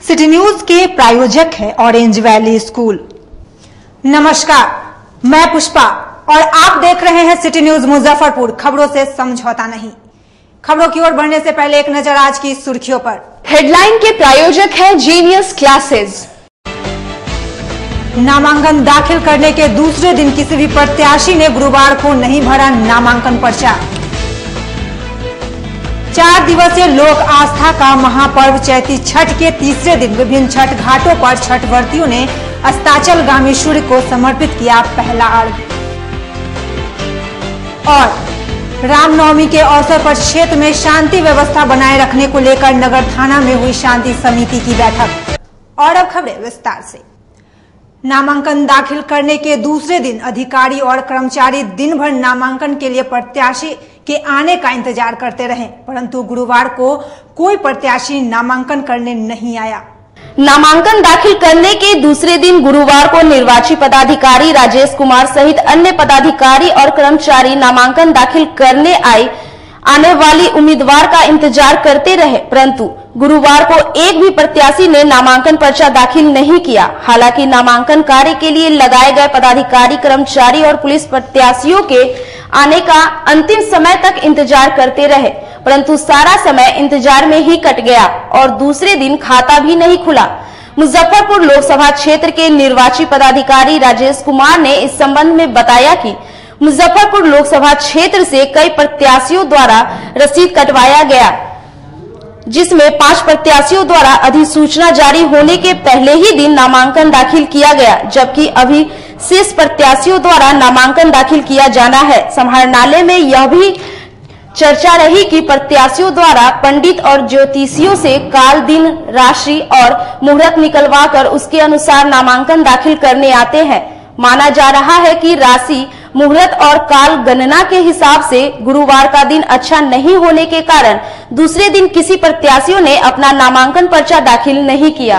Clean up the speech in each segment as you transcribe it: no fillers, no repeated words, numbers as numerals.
City news के प्रायोजक है ऑरेंज वैली स्कूल। नमस्कार, मैं पुष्पा और आप देख रहे हैं सिटी न्यूज मुजफ्फरपुर। खबरों से समझौता नहीं। खबरों की ओर बढ़ने से पहले एक नजर आज की सुर्खियों पर। हेडलाइन के प्रायोजक है जीनियस क्लासेस। नामांकन दाखिल करने के दूसरे दिन किसी भी प्रत्याशी ने गुरुवार को नहीं भरा नामांकन पर्चा। 4 दिवसीय लोक आस्था का महापर्व चैती छठ के तीसरे दिन विभिन्न छठ घाटों पर छठ व्रतियों ने अस्ताचलगामी सूर्य को समर्पित किया पहला अर्घ्य। और रामनवमी के अवसर पर क्षेत्र में शांति व्यवस्था बनाए रखने को लेकर नगर थाना में हुई शांति समिति की बैठक। और अब खबरें विस्तार से। नामांकन दाखिल करने के दूसरे दिन अधिकारी और कर्मचारी दिन भर नामांकन के लिए प्रत्याशी के आने का इंतजार करते रहे, परंतु गुरुवार को कोई प्रत्याशी नामांकन करने नहीं आया। नामांकन दाखिल करने के दूसरे दिन गुरुवार को निर्वाची पदाधिकारी राजेश कुमार सहित अन्य पदाधिकारी और कर्मचारी नामांकन दाखिल करने आने वाली उम्मीदवार का इंतजार करते रहे, परंतु गुरुवार को एक भी प्रत्याशी ने नामांकन पर्चा दाखिल नहीं किया। हालांकि नामांकन कार्य के लिए लगाए गए पदाधिकारी, कर्मचारी और पुलिस प्रत्याशियों के आने का अंतिम समय तक इंतजार करते रहे, परंतु सारा समय इंतजार में ही कट गया और दूसरे दिन खाता भी नहीं खुला। मुजफ्फरपुर लोकसभा क्षेत्र के निर्वाची पदाधिकारी राजेश कुमार ने इस संबंध में बताया कि मुजफ्फरपुर लोकसभा क्षेत्र से कई प्रत्याशियों द्वारा रसीद कटवाया गया, जिसमें 5 प्रत्याशियों द्वारा अधिसूचना जारी होने के पहले ही दिन नामांकन दाखिल किया गया, जबकि अभी शेष प्रत्याशियों द्वारा नामांकन दाखिल किया जाना है। समाहरणालय में यह भी चर्चा रही कि प्रत्याशियों द्वारा पंडित और ज्योतिषियों से काल, दिन, राशि और मुहूर्त निकलवाकर उसके अनुसार नामांकन दाखिल करने आते हैं। माना जा रहा है कि राशि, मुहूर्त और काल गणना के हिसाब से गुरुवार का दिन अच्छा नहीं होने के कारण दूसरे दिन किसी प्रत्याशियों ने अपना नामांकन पर्चा दाखिल नहीं किया।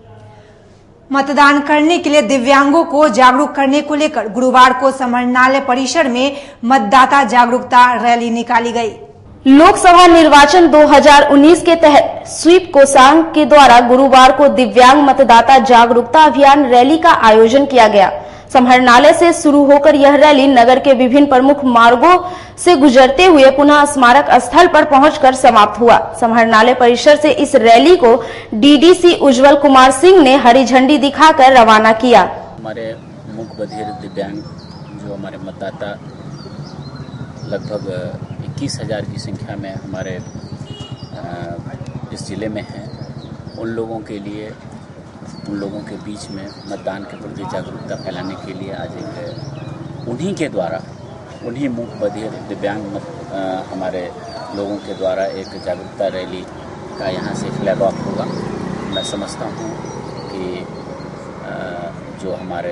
मतदान करने के लिए दिव्यांगों को जागरूक करने को लेकर गुरुवार को समाहरणालय परिसर में मतदाता जागरूकता रैली निकाली गई। लोकसभा निर्वाचन 2019 के तहत स्वीप कोषांग के द्वारा गुरुवार को दिव्यांग मतदाता जागरूकता अभियान रैली का आयोजन किया गया। समाहरणालय से शुरू होकर यह रैली नगर के विभिन्न प्रमुख मार्गों से गुजरते हुए पुनः स्मारक स्थल पर पहुंचकर समाप्त हुआ। समाहरणालय परिसर से इस रैली को डीडीसी उज्जवल कुमार सिंह ने हरी झंडी दिखाकर रवाना किया। हमारे मूक बधिर दिव्यांग जो हमारे मतदाता लगभग 21,000 की संख्या में हमारे इस जिले में हैं, उन लोगों के लिए, उन लोगों के बीच में मतदान के प्रति जागरूकता फैलाने के लिए आज एक उन्हीं के द्वारा, उन्हीं मूक बधिर दिव्यांग हमारे लोगों के द्वारा एक जागरूकता रैली का यहाँ से फ्लैग ऑफ होगा। मैं समझता हूँ कि जो हमारे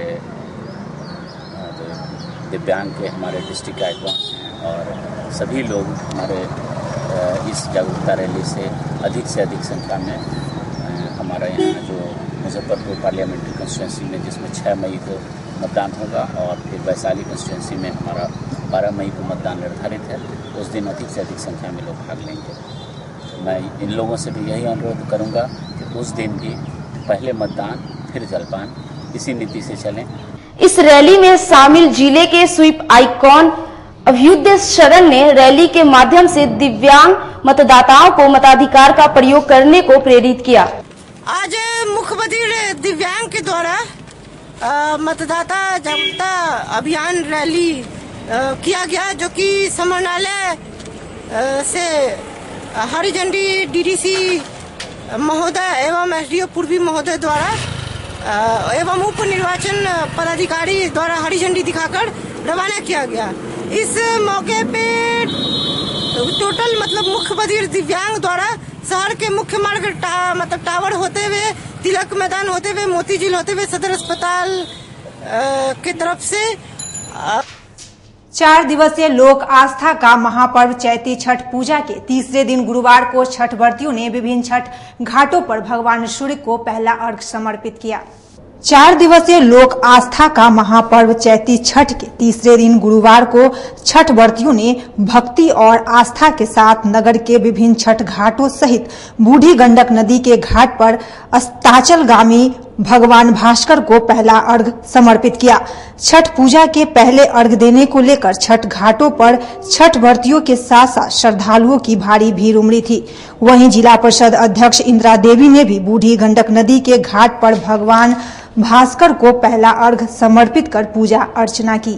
दिव्यांग के हमारे डिस्ट्रिक्ट आइकॉन हैं और सभी लोग हमारे इस जागरूकता रैली से अधिक संख्या में हमारा यहाँ जो मुजफ्फरपुर पार्लियामेंट्री कंस्टिट्यूंसी में, जिसमें 6 मई को मतदान होगा और फिर वैशाली कंस्टिट्यूंसी में हमारा 12 मई को मतदान निर्धारित है, उस दिन अधिक से अधिक संख्या में लोग भाग लेंगे। मैं इन लोगों से भी यही अनुरोध करूंगा कि उस दिन भी पहले मतदान फिर जलपान, इसी नीति से चलें। इस रैली में शामिल जिले के स्वीप आइकॉन अभ्युदय शरण ने रैली के माध्यम से दिव्यांग मतदाताओं को मताधिकार का प्रयोग करने को प्रेरित किया। आज मुख्य बधिर दिव्यांग के द्वारा मतदाता जागरूकता अभियान रैली किया गया, जो कि समाहरणालय से हरी झंडी डीडीसी महोदय एवं एसडीओ पूर्वी महोदय द्वारा एवं उप निर्वाचन पदाधिकारी द्वारा हरी झंडी दिखाकर रवाना किया गया। इस मौके पे टोटल मुख्य बधिर दिव्यांग द्वारा शहर के मुख्य मार्ग टावर होते हुए, तिलक मैदान होते हुए, मोती झील होते हुए सदर अस्पताल के तरफ से 4 दिवसीय लोक आस्था का महापर्व चैती छठ पूजा के तीसरे दिन गुरुवार को छठ व्रतियों ने विभिन्न छठ घाटों पर भगवान सूर्य को पहला अर्घ्य समर्पित किया। 4 दिवसीय लोक आस्था का महापर्व चैती छठ के तीसरे दिन गुरुवार को छठ व्रतियों ने भक्ति और आस्था के साथ नगर के विभिन्न छठ घाटों सहित बूढ़ी गंडक नदी के घाट पर अस्ताचलगामी भगवान भास्कर को पहला अर्घ समर्पित किया। छठ पूजा के पहले अर्घ देने को लेकर छठ घाटों पर छठ व्रतियों के साथ साथ श्रद्धालुओं की भारी भीड़ उमड़ी थी। वहीं जिला परिषद अध्यक्ष इंदिरा देवी ने भी बूढ़ी गंडक नदी के घाट पर भगवान भास्कर को पहला अर्घ समर्पित कर पूजा अर्चना की।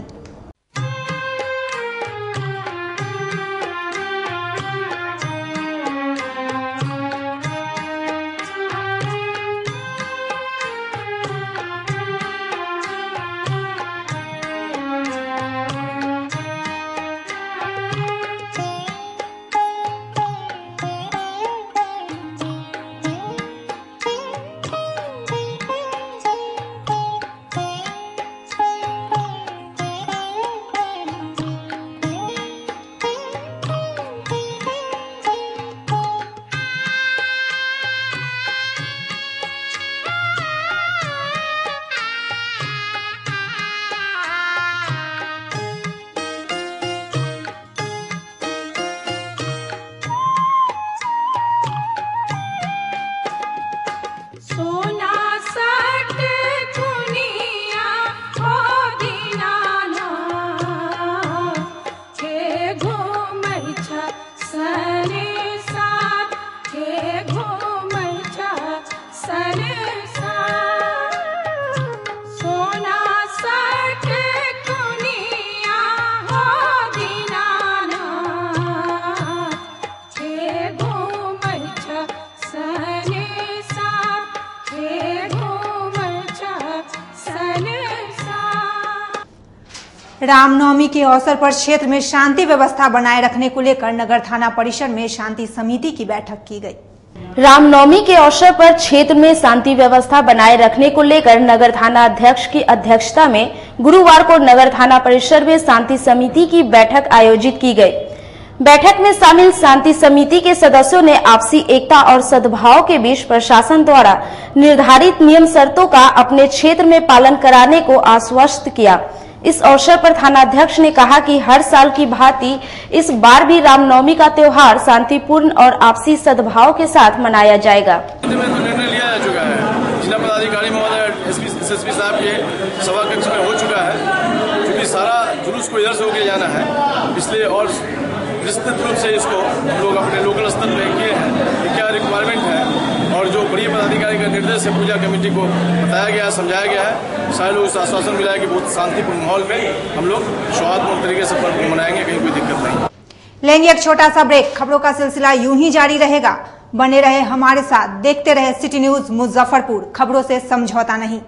रामनवमी के अवसर पर क्षेत्र में शांति व्यवस्था बनाए रखने को लेकर नगर थाना परिसर में शांति समिति की बैठक की गई। रामनवमी के अवसर पर क्षेत्र में शांति व्यवस्था बनाए रखने को लेकर नगर थाना अध्यक्ष की अध्यक्षता में गुरुवार को नगर थाना परिसर में शांति समिति की बैठक आयोजित की गई। बैठक में शामिल शांति समिति के सदस्यों ने आपसी एकता और सद्भाव के बीच प्रशासन द्वारा निर्धारित नियम शर्तों का अपने क्षेत्र में पालन कराने को आश्वस्त किया। इस अवसर पर थानाध्यक्ष ने कहा कि हर साल की भांति इस बार भी रामनवमी का त्योहार शांतिपूर्ण और आपसी सद्भाव के साथ मनाया जाएगा। निर्णय लिया जा चुका है, जिला पदाधिकारी महोदय एसपी साहब के सभा कक्ष में हो चुका है, क्योंकि सारा जुलूस को इधर से होके जाना है, इसलिए और विस्तृत रूप से इसको हम लोग अपने लोकल स्तर में किए हैं कि क्या रिक्वायरमेंट है, और जो बड़ी पदाधिकारी का निर्देश है पूजा कमेटी को बताया गया है, समझाया गया है। सारे लोग इस आश्वासन मिला है कि बहुत शांतिपूर्ण माहौल में हम लोग सौहार्दपूर्ण तरीके से पर्व को मनाएंगे, कहीं कोई दिक्कत नहीं। लेंगे एक छोटा सा ब्रेक। खबरों का सिलसिला यूं ही जारी रहेगा, बने रहे हमारे साथ, देखते रहे सिटी न्यूज मुजफ्फरपुर, खबरों से समझौता नहीं।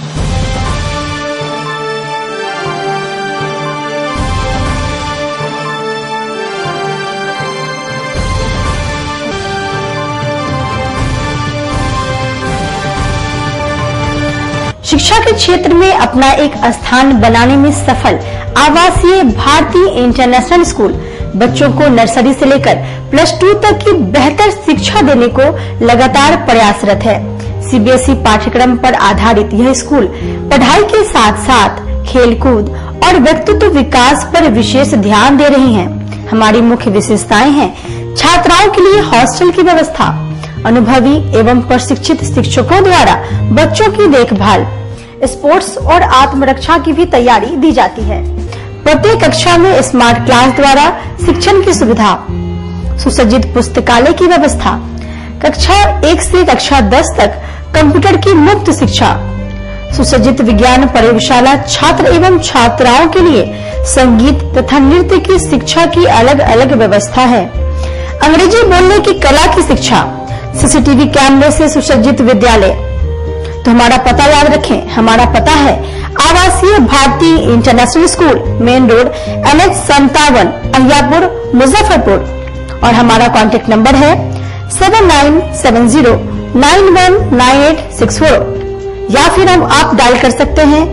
शिक्षा के क्षेत्र में अपना एक स्थान बनाने में सफल आवासीय भारतीय इंटरनेशनल स्कूल बच्चों को नर्सरी से लेकर +2 तक की बेहतर शिक्षा देने को लगातार प्रयासरत है। सीबीएसई पाठ्यक्रम पर आधारित यह स्कूल पढ़ाई के साथ साथ खेलकूद और व्यक्तित्व विकास पर विशेष ध्यान दे रही हैं। हमारी मुख्य विशेषताएं हैं छात्राओं के लिए हॉस्टल की व्यवस्था, अनुभवी एवं प्रशिक्षित शिक्षकों द्वारा बच्चों की देखभाल, स्पोर्ट्स और आत्मरक्षा की भी तैयारी दी जाती है। प्रत्येक कक्षा में स्मार्ट क्लास द्वारा शिक्षण की सुविधा, सुसज्जित पुस्तकालय की व्यवस्था, कक्षा 1 से कक्षा 10 तक कंप्यूटर की मुफ्त शिक्षा, सुसज्जित विज्ञान प्रयोगशाला, छात्र एवं छात्राओं के लिए संगीत तथा नृत्य की शिक्षा की अलग अलग व्यवस्था है। अंग्रेजी बोलने की कला की शिक्षा, सीसीटीवी कैमरे से सुसज्जित विद्यालय। तो हमारा पता याद रखें, हमारा पता है Awasiya Bharatiya international school, main road NH 57, Ahiyapur, Muzaffarpur, और हमारा कॉन्टेक्ट नंबर है 7970919864, या फिर आप डायल कर सकते हैं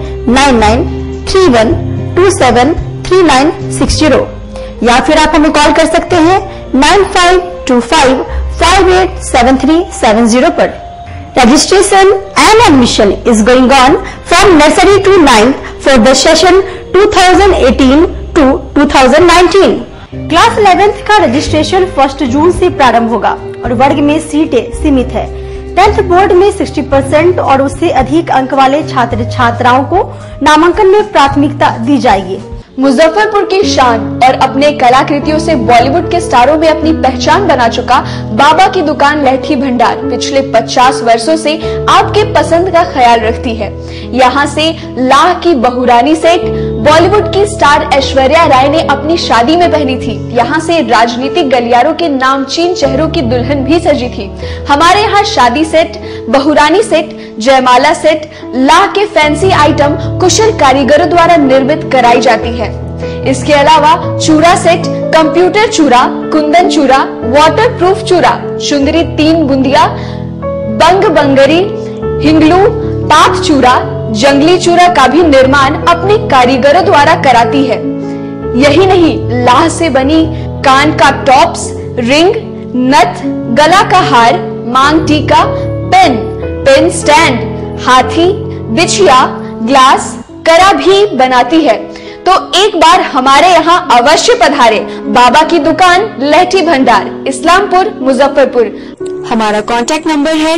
9931273960, या फिर आप हमें कॉल कर सकते हैं 9525587370 पर। Registration and admission is going on from nursery to 9th for the session 2018 to 2019. Class 11th का रजिस्ट्रेशन 1 जून से प्रारंभ होगा और वर्ग में सीटें सीमित है। 10th बोर्ड में 60% और उससे अधिक अंक वाले छात्र छात्राओं को नामांकन में प्राथमिकता दी जाएगी। मुजफ्फरपुर की शान और अपने कलाकृतियों से बॉलीवुड के स्टारों में अपनी पहचान बना चुका बाबा की दुकान लहठी भंडार पिछले 50 वर्षों से आपके पसंद का ख्याल रखती है। यहाँ से लाह की बहुरानी सेट बॉलीवुड की स्टार ऐश्वर्या राय ने अपनी शादी में पहनी थी। यहाँ से राजनीतिक गलियारों के नामचीन चेहरों की दुल्हन भी सजी थी। हमारे यहाँ शादी सेट, बहुरानी सेट, जयमाला सेट, लाह के फैंसी आइटम कुशल कारीगरों द्वारा निर्मित कराई जाती है। इसके अलावा चूड़ा सेट, कंप्यूटर चूड़ा, कुंदन चूड़ा, वाटरप्रूफ चूड़ा, चुंदरी 3 बुंदिया, बंग बंगरी, हिंगलू, पाक चूड़ा, जंगली चूड़ा का भी निर्माण अपने कारीगरों द्वारा कराती है। यही नहीं, लाह से बनी कान का टॉप्स, रिंग, नथ, गला का हार, मांग टीका, पेन स्टैंड, हाथी, बिछिया, ग्लास, करा भी बनाती है। तो एक बार हमारे यहाँ अवश्य पधारे। बाबा की दुकान लहठी भंडार, इस्लामपुर, मुजफ्फरपुर। हमारा कांटेक्ट नंबर है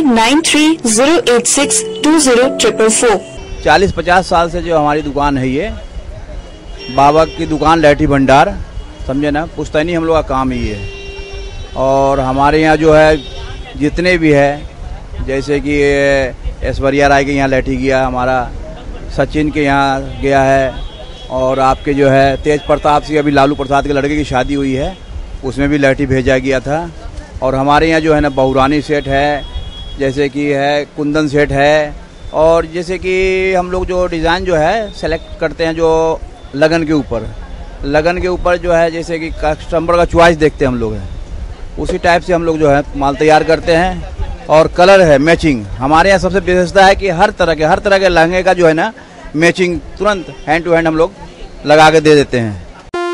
9308620444। 40-50 साल से जो हमारी दुकान है ये बाबा की दुकान लहठी भंडार, समझे ना, पुश्तैनी हम लोग का काम ही है। और हमारे यहाँ जो है जितने भी है, जैसे कि ऐश्वर्या राय के यहाँ लहठी गया, हमारा सचिन के यहाँ गया है, और आपके जो है तेज प्रताप सिंह, अभी लालू प्रसाद के लड़के की शादी हुई है, उसमें भी लहठी भेजा गया था। और हमारे यहाँ जो है ना बहुरानी सेट है, जैसे कि है कुंदन सेट है, और जैसे कि हम लोग जो डिज़ाइन जो है सेलेक्ट करते हैं जो लगन के ऊपर जो है, जैसे कि कस्टमर का चॉइस देखते हैं हम लोग, है उसी टाइप से हम लोग जो है माल तैयार करते हैं। और कलर है मैचिंग, हमारे यहाँ सबसे विशेषता है कि हर तरह के लहंगे का जो है ना मैचिंग तुरंत हैंड टू हैंड हम लोग लगा के दे देते हैं।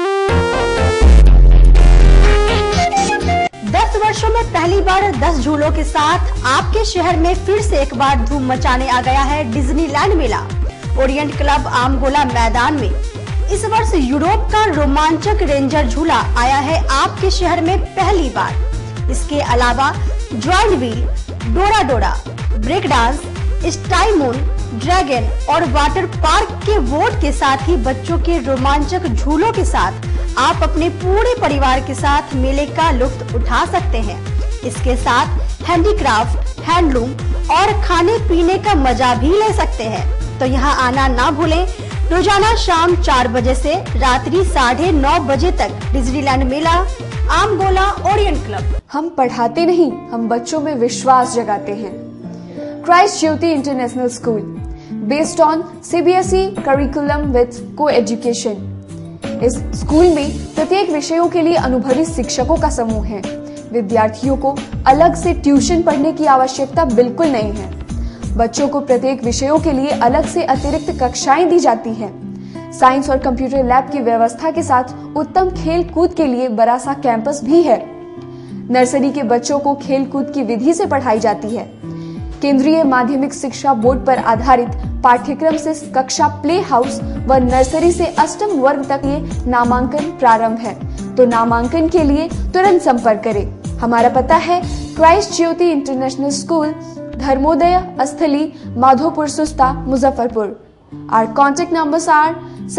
10 वर्षों में पहली बार 10 झूलों के साथ आपके शहर में फिर से एक बार धूम मचाने आ गया है डिज्नीलैंड मेला। ओरिएंट क्लब आमगोला मैदान में इस वर्ष यूरोप का रोमांचक रेंजर झूला आया है आपके शहर में पहली बार। इसके अलावा ज्वाइंट व्हील, डोरा, ब्रेक डांस, स्टाइमून, ड्रैगन और वाटर पार्क के वोट के साथ ही बच्चों के रोमांचक झूलों के साथ आप अपने पूरे परिवार के साथ मेले का लुत्फ उठा सकते हैं। इसके साथ हैंडीक्राफ्ट, हैंडलूम और खाने पीने का मजा भी ले सकते हैं। तो यहाँ आना ना भूलें। रोजाना शाम 4 बजे से रात्रि 9:30 बजे तक डिज्नीलैंड मेला, आमगोला, ओरिएंट क्लब। हम पढ़ाते नहीं, हम बच्चों में विश्वास जगाते हैं। Christ Jyoti International School, based on CBSE curriculum with co-education. इस स्कूल में प्रत्येक विषयों के लिए अनुभवी शिक्षकों का समूह है। विद्यार्थियों को अलग से ट्यूशन पढ़ने की आवश्यकता बिल्कुल नहीं है। बच्चों को प्रत्येक विषयों के लिए अलग से अतिरिक्त कक्षाएं दी जाती हैं। साइंस और कंप्यूटर लैब की व्यवस्था के साथ उत्तम खेल कूद के लिए बड़ा सा कैंपस भी है। नर्सरी के बच्चों को खेल कूद की विधि से पढ़ाई जाती है। केंद्रीय माध्यमिक शिक्षा बोर्ड पर आधारित पाठ्यक्रम से कक्षा प्ले हाउस व नर्सरी से अष्टम वर्ग तक ये नामांकन प्रारंभ है। तो नामांकन के लिए तुरंत संपर्क करें। हमारा पता है Christ Jyoti International School, Dharmoday Sthali, Madhopur Susta, Muzaffarpur. Our contact numbers are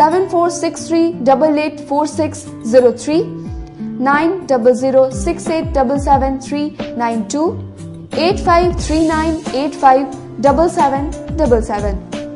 7463884603, 9006877392, 8539857777।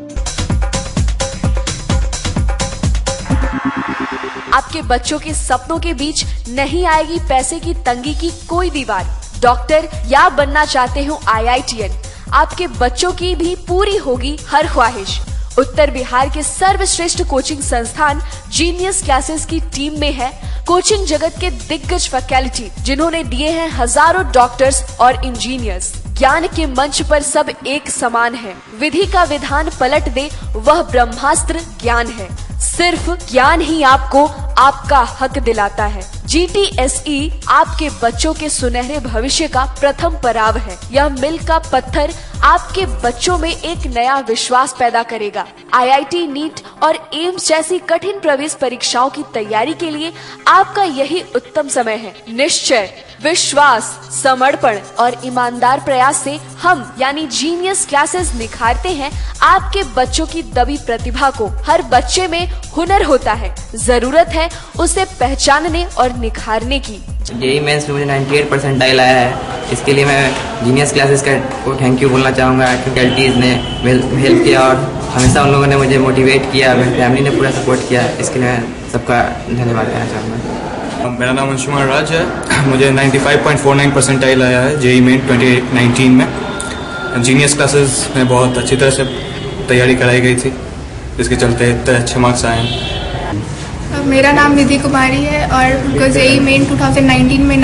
आपके बच्चों के सपनों के बीच नहीं आएगी पैसे की तंगी की कोई दीवार। डॉक्टर या बनना चाहते हो IITN, आपके बच्चों की भी पूरी होगी हर ख्वाहिश। उत्तर बिहार के सर्वश्रेष्ठ कोचिंग संस्थान जीनियस क्लासेस की टीम में है कोचिंग जगत के दिग्गज फैकल्टी, जिन्होंने दिए हैं हजारों डॉक्टर्स और इंजीनियर्स। ज्ञान के मंच पर सब एक समान है। विधि का विधान पलट दे वह ब्रह्मास्त्र ज्ञान है। सिर्फ ज्ञान ही आपको आपका हक दिलाता है। GTSE आपके बच्चों के सुनहरे भविष्य का प्रथम पड़ाव है। यह मील का पत्थर आपके बच्चों में एक नया विश्वास पैदा करेगा। IIT, नीट और एम्स जैसी कठिन प्रवेश परीक्षाओं की तैयारी के लिए आपका यही उत्तम समय है। निश्चय, विश्वास, समर्पण और ईमानदार प्रयास से हम यानी जीनियस क्लासेस निखारते हैं आपके बच्चों की दबी प्रतिभा को। हर बच्चे में हुनर होता है, जरूरत है उसे पहचानने और निखारने की। जेईई मेंस में मुझे 98 परसेंटाइल आया है। इसके लिए मैं जीनियस क्लासेस को थैंक यू बोलना चाहूँगा। फैकल्टीज ने हेल्प किया और हमेशा उन लोगों ने मुझे मोटिवेट किया, मेरी फैमिली ने पूरा सपोर्ट किया। इसके लिए मैं सबका धन्यवाद देना चाहूँगा। मेरा नाम अंशुमान राज है। मुझे 95.49 परसेंटाइल आया है जेईई मेन 2019 में। जीनियस क्लासेस में बहुत अच्छी तरह से तैयारी कराई गई थी, जिसके चलते इतने अच्छे मार्क्स आए हैं। मेरा नाम निधि कुमारी है और उनको जेईई मेन 2019 में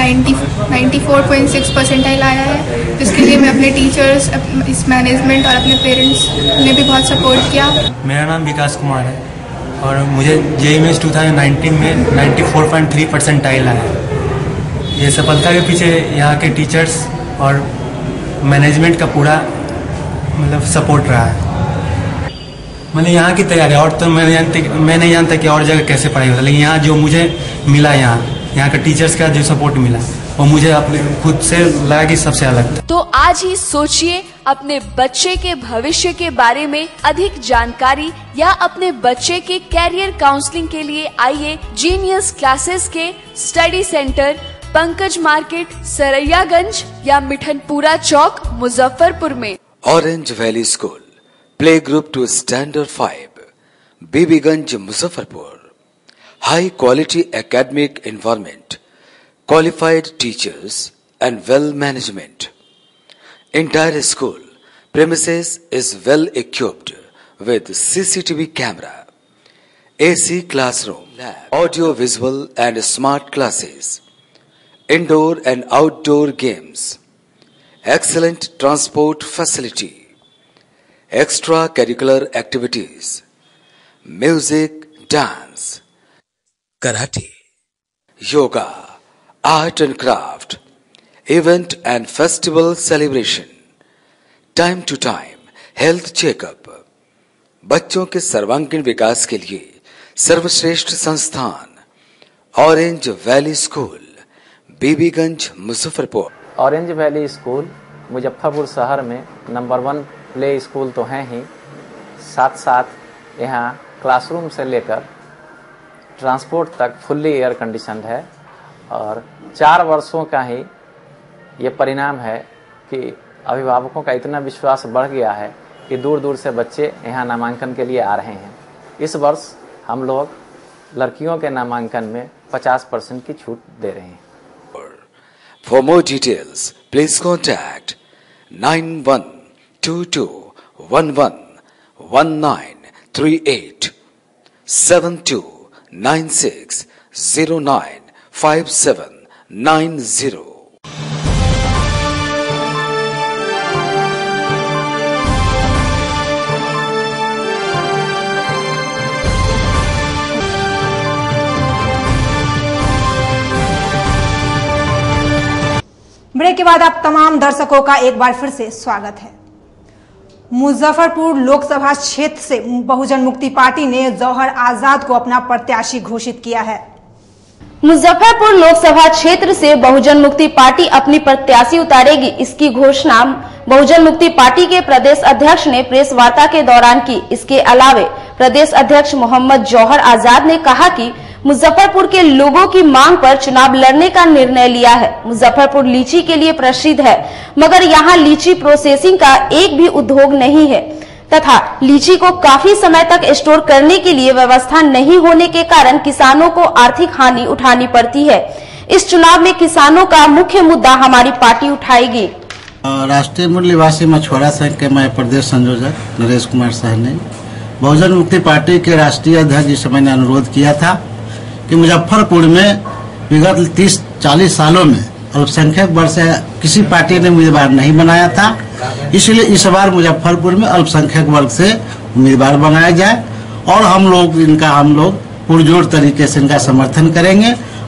94.6 परसेंटाइल आया है, जिसके लिए मैं अपने टीचर्स, इस मैनेजमेंट और अपने पेरेंट्स ने भी बहुत सपोर्ट किया। मेरा नाम विकास कुमार है और मुझे जेईई मेंस 2019 में 94.3 परसेंटाइल आया है। ये सफलता के पीछे यहाँ के टीचर्स और मैनेजमेंट का पूरा सपोर्ट रहा है। मैंने यहाँ की तैयारी और तो मैं नहीं जानता कि और जगह कैसे पढ़ाई होता, लेकिन यहाँ जो मुझे मिला, यहाँ के टीचर्स का जो सपोर्ट मिला वो मुझे अपने खुद से लगा कि सबसे अलग था। तो आज ही सोचिए अपने बच्चे के भविष्य के बारे में अधिक जानकारी या अपने बच्चे के कैरियर काउंसलिंग के लिए आइए जीनियस क्लासेस के study centre, Pankaj market, Saraiyaganj या मिठनपुरा चौक, मुजफ्फरपुर में। Orange Valley School, play group to standard 5, Bibiganj, Muzaffarpur. High quality academic environment, qualified teachers and well management. Entire school premises is well equipped with CCTV camera, AC classroom, audio visual and smart classes, indoor and outdoor games, excellent transport facility, extracurricular activities, music, dance, karate, yoga, art and craft, event and festival celebration, time to time health checkup। बच्चों के सर्वांगीण विकास के लिए सर्वश्रेष्ठ संस्थान Orange Valley School, Bibiganj, Muzaffarpur. Orange Valley School Muzaffarpur शहर में number 1 play school तो हैं ही, साथ साथ यहाँ क्लासरूम से लेकर ट्रांसपोर्ट तक फुल्ली एयर कंडीशनड है और 4 वर्षों का ही ये परिणाम है कि अभिभावकों का इतना विश्वास बढ़ गया है कि दूर दूर से बच्चे यहाँ नामांकन के लिए आ रहे हैं। इस वर्ष हम लोग लड़कियों के नामांकन में 50% की छूट दे रहे हैं। For more details, please contact 9122111938 7296095790। Break के बाद आप तमाम दर्शकों का एक बार फिर से स्वागत है। मुजफ्फरपुर लोकसभा क्षेत्र से बहुजन मुक्ति पार्टी ने जौहर आजाद को अपना प्रत्याशी घोषित किया है। मुजफ्फरपुर लोकसभा क्षेत्र से बहुजन मुक्ति पार्टी अपनी प्रत्याशी उतारेगी। इसकी घोषणा बहुजन मुक्ति पार्टी के प्रदेश अध्यक्ष ने प्रेस वार्ता के दौरान की। इसके अलावे प्रदेश अध्यक्ष मोहम्मद जौहर आजाद ने कहा कि मुजफ्फरपुर के लोगों की मांग पर चुनाव लड़ने का निर्णय लिया है। मुजफ्फरपुर लीची के लिए प्रसिद्ध है, मगर यहाँ लीची प्रोसेसिंग का एक भी उद्योग नहीं है तथा लीची को काफी समय तक स्टोर करने के लिए व्यवस्था नहीं होने के कारण किसानों को आर्थिक हानि उठानी पड़ती है। इस चुनाव में किसानों का मुख्य मुद्दा हमारी पार्टी उठाएगी। राष्ट्रीय मूल निवासी मछुआरा संघ के मैं प्रदेश संयोजक नरेश कुमार सहनी, बहुजन मुक्ति पार्टी के राष्ट्रीय अध्यक्ष जी से मैंने अनुरोध किया था कि मुजफ्फरपुर में विगत 30-40 सालों में अल्पसंख्यक वर्ग से किसी पार्टी ने उम्मीदवार नहीं बनाया था, इसलिए इस बार मुजफ्फरपुर में अल्पसंख्यक वर्ग से उम्मीदवार बनाया जाए और हम लोग पुरजोर तरीके से इनका समर्थन करेंगे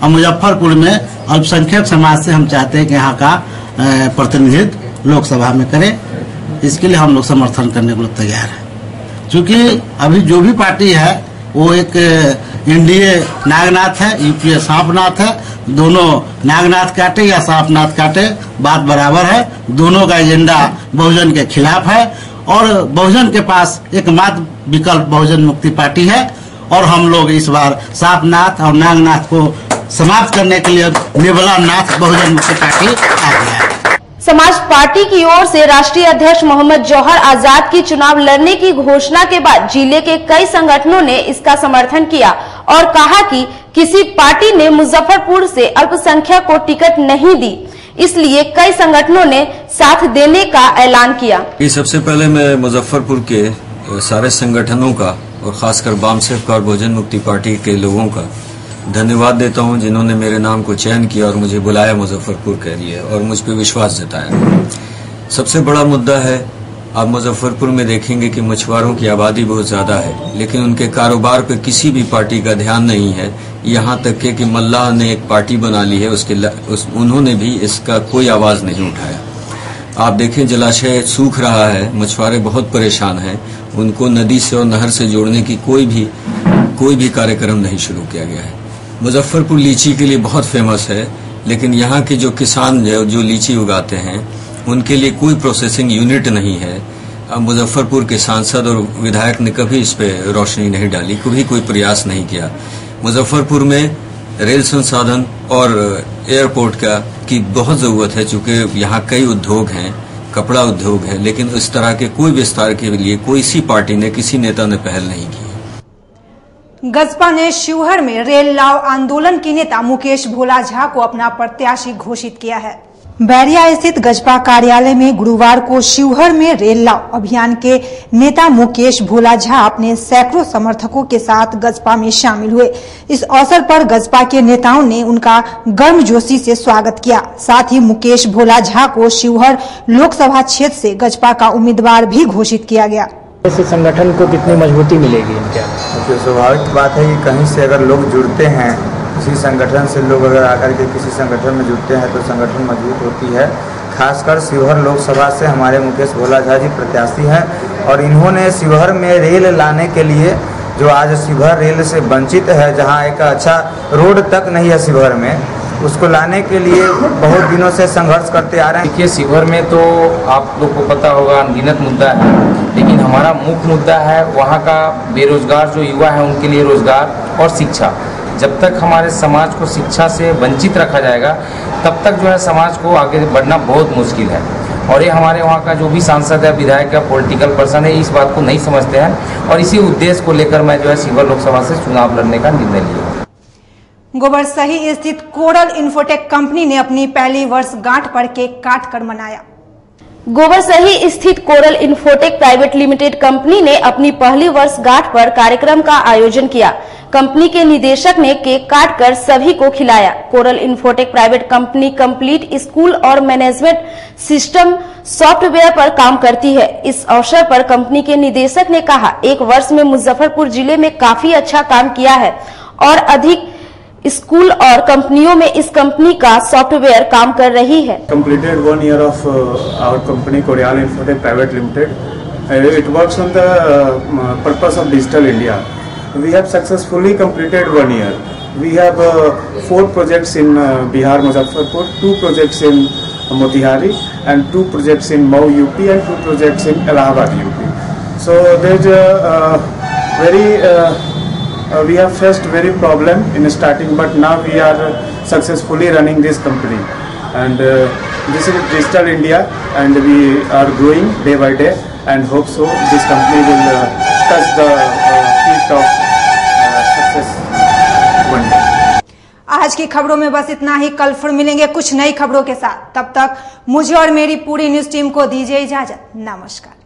और मुजफ्फरपुर में अल्पसंख्यक समाज से हम चाहते हैं कि यहाँ का प्रतिनिधित्व लोकसभा में करे। इसके लिए हम लोग समर्थन करने को तैयार हैं। क्योंकि अभी जो भी पार्टी है वो एक एनडीए नागनाथ है, यूपीए सांपनाथ है। दोनों नागनाथ काटे या सांपनाथ काटे बात बराबर है। दोनों का एजेंडा बहुजन के खिलाफ है और बहुजन के पास एकमात्र विकल्प बहुजन मुक्ति पार्टी है। और हम लोग इस बार सांपनाथ और नागनाथ को समाप्त करने के लिए निर्मला नाथ बहुजन मुक्ति पार्टी आ गया है। समाज पार्टी की ओर से राष्ट्रीय अध्यक्ष मोहम्मद जौहर आजाद की चुनाव लड़ने की घोषणा के बाद जिले के कई संगठनों ने इसका समर्थन किया और कहा कि किसी पार्टी ने मुजफ्फरपुर से अल्पसंख्यक को टिकट नहीं दी, इसलिए कई संगठनों ने साथ देने का ऐलान किया। सबसे पहले मैं मुजफ्फरपुर के सारे संगठनों का और खासकर बामसेफ का और बहुजन मुक्ति पार्टी के लोगों का धन्यवाद देता हूं, जिन्होंने मेरे नाम को चयन किया और मुझे बुलाया मुजफ्फरपुर के लिए और मुझ पर विश्वास जताया। सबसे बड़ा मुद्दा है, आप मुजफ्फरपुर में देखेंगे कि मछुआरों की आबादी बहुत ज्यादा है, लेकिन उनके कारोबार पर किसी भी पार्टी का ध्यान नहीं है। यहाँ तक कि मल्लाह ने एक पार्टी बना ली है, उन्होंने भी इसका कोई आवाज नहीं उठाया। आप देखें जलाशय सूख रहा है, मछुआरे बहुत परेशान हैं, उनको नदी से और नहर से जोड़ने की कोई भी कार्यक्रम नहीं शुरू किया गया है। मुजफ्फरपुर लीची के लिए बहुत फेमस है, लेकिन यहाँ के जो किसान जो लीची उगाते हैं उनके लिए कोई प्रोसेसिंग यूनिट नहीं है। मुजफ्फरपुर के सांसद और विधायक ने कभी इस पे रोशनी नहीं डाली, कभी कोई प्रयास नहीं किया। मुजफ्फरपुर में रेल संसाधन और एयरपोर्ट की बहुत जरूरत है, चूंकि यहाँ कई उद्योग हैं, कपड़ा उद्योग है, लेकिन इस तरह के कोई विस्तार के लिए कोई सी पार्टी ने, किसी नेता ने पहल नहीं की। गजपा ने शिवहर में रेल लाओ आंदोलन के नेता मुकेश भोला झा को अपना प्रत्याशी घोषित किया है। बैरिया स्थित गजपा कार्यालय में गुरुवार को शिवहर में रेल लाओ अभियान के नेता मुकेश भोला झा अपने सैकड़ों समर्थकों के साथ गजपा में शामिल हुए। इस अवसर पर गजपा के नेताओं ने उनका गर्मजोशी से स्वागत किया। साथ ही मुकेश भोला झा को शिवहर लोकसभा क्षेत्र से गजपा का उम्मीदवार भी घोषित किया गया। ऐसे संगठन को कितनी मजबूती मिलेगी इनके? तो स्वाभाविक बात है कि कहीं से अगर लोग जुड़ते हैं, किसी संगठन से लोग अगर आकर के किसी संगठन में जुड़ते हैं तो संगठन मजबूत होती है। खासकर शिवहर लोकसभा से हमारे मुकेश भोला झा जी प्रत्याशी हैं और इन्होंने शिवहर में रेल लाने के लिए, जो आज शिवहर रेल से वंचित है, जहां एक अच्छा रोड तक नहीं है शिवहर में, उसको लाने के लिए बहुत दिनों से संघर्ष करते आ रहे हैं। देखिए, शिवहर में तो आप लोग को पता होगा अनगिनत मुद्दा है, लेकिन हमारा मुख्य मुद्दा है वहाँ का बेरोजगार जो युवा है उनके लिए रोजगार और शिक्षा। जब तक हमारे समाज को शिक्षा से वंचित रखा जाएगा तब तक जो है समाज को आगे बढ़ना बहुत मुश्किल है। और ये हमारे वहाँ का जो भी सांसद है, विधायक या पॉलिटिकल पर्सन है, इस बात को नहीं समझते हैं और इसी उद्देश्य को लेकर मैं जो है शिवहर लोकसभा से चुनाव लड़ने का निर्णय लिया। गोबरसही स्थित कोरल इन्फोटेक कंपनी ने अपनी पहली वर्षगांठ पर केक काटकर मनाया। गोबरसही स्थित Coral Infotech Private Limited company ने अपनी पहली वर्षगांठ पर कार्यक्रम का आयोजन किया। कंपनी के निदेशक ने केक काटकर सभी को खिलाया। Coral Infotech Private company complete school और मैनेजमेंट सिस्टम सॉफ्टवेयर पर काम करती है। इस अवसर पर कंपनी के निदेशक ने कहा, एक वर्ष में मुजफ्फरपुर जिले में काफी अच्छा काम किया है और अधिक स्कूल और कंपनियों में इस कंपनी का सॉफ्टवेयर काम कर रही है। Completed 1 year of our company Koreal Infotech Private Limited. It works on the purpose of digital India. We have successfully completed 1 year. We have 4 projects in Bihar, Muzaffarpur, 2 projects in Motihari, and 2 projects in Mau UP, and 2 projects in Allahabad UP. So there's we have faced very problem in starting, but now we are successfully running this company, and this is digital India, and we are growing day by day, and hope so this company will touch the peak of success one day. आज की खबरों में बस इतना ही। कल फिर मिलेंगे कुछ नई खबरों के साथ। तब तक मुझे और मेरी पूरी न्यूज टीम को दीजिए इजाजत। नमस्कार।